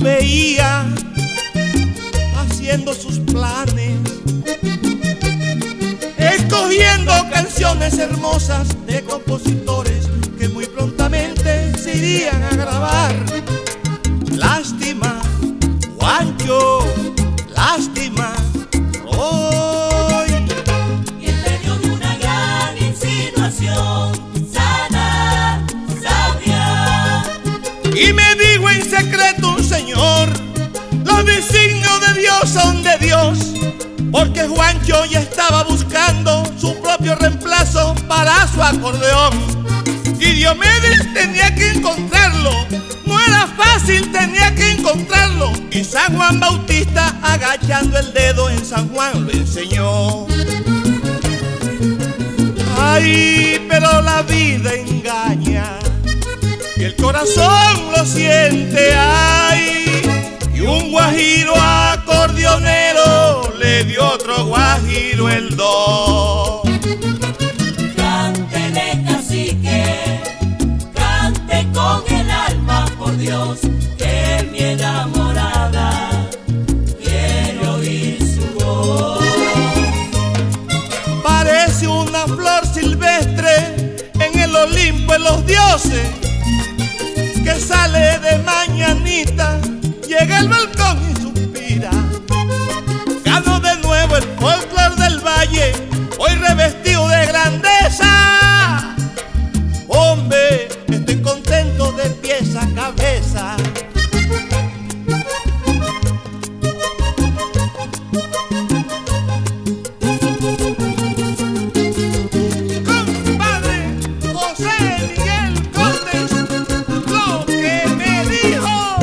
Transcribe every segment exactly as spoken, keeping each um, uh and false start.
veía haciendo sus planes, escogiendo canciones hermosas de compositores que muy prontamente se irían a grabar. Lástima, Juancho, lástima, hoy. Y en medio de una gran insinuación sana, sabia, y me dijo en secreto un señor: los designios de Dios son de Dios, porque Juancho ya estaba buscando su propio reemplazo para su acordeón. Y Diomedes tenía que encontrarlo, no era fácil, tenía que encontrarlo. Y San Juan Bautista, agachando el dedo en San Juan, lo enseñó. Ay, pero la vida engaña y el corazón lo siente, ay. Y un guajiro acordeonero le dio otro guajiro el do. cántele, cacique, cante con el alma, por Dios, que mi enamorada quiere oír su voz. Parece una flor silvestre en el Olimpo de los dioses, que sale de mañanita, llega al balcón y suspira. Ganó de nuevo el folclor del valle, hoy revestido de grandeza. Hombre, estoy contento de pies a cabeza. Compadre José Miguel Cortés, lo que me dijo.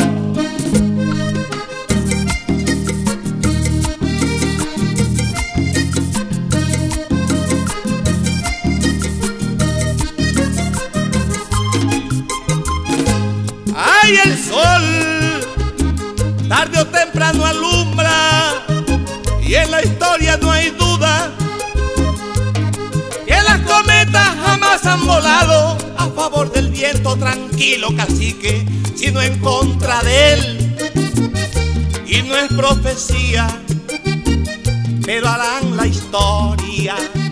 Ay, el sol tarde o temprano alumbra, y en la historia no hay duda que las cometas jamás han volado a favor del viento tranquilo, cacique, sino en contra de él. Y no es profecía, pero harán la historia.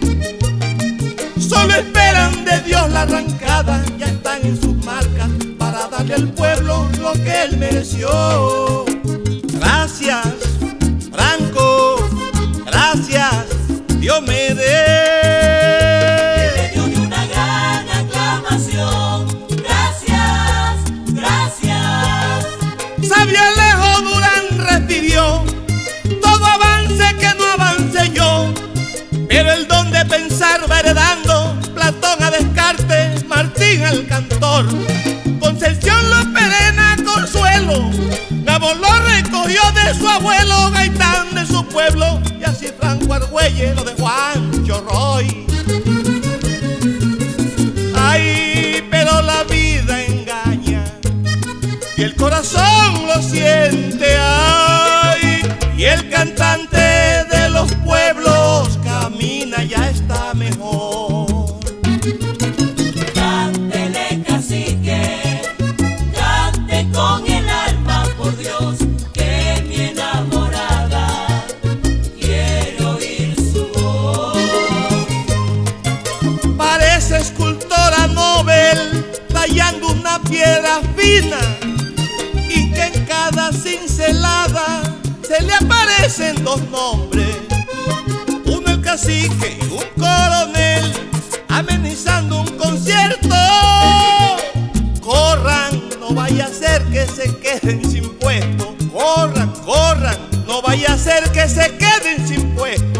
Solo esperan de Dios la arrancada, ya están en sus marcas para darle al pueblo lo que él mereció. Gracias, Franco, gracias, Diomedes. En medio de una gran aclamación, gracias, gracias. Sabia Alejo Durán refirió: todo avance que no avance yo, pero el don de pensar va heredando Platón a Descartes, Martín al cantor. Concepción lo perena Consuelo, Gabón lo recogió de su abuelo, Gaitán de su pueblo, y así Franco Argüelles lo de Juancho Roy. Ay, pero la vida engaña y el corazón lo siente, ay. Y el cantante de los pueblos camina, ya está mejor. Cántele, cacique, cante con el alma, por Dios, que mi enamorada quiere oír su voz. Parece escultora Nobel tallando una piedra fina, y que en cada cincelada se le aparecen dos nombres, uno el cacique y un coronel, amenizando un concierto. Corran, no vaya a ser que se queden sin puesto. Corran, corran, no vaya a ser que se queden sin puesto.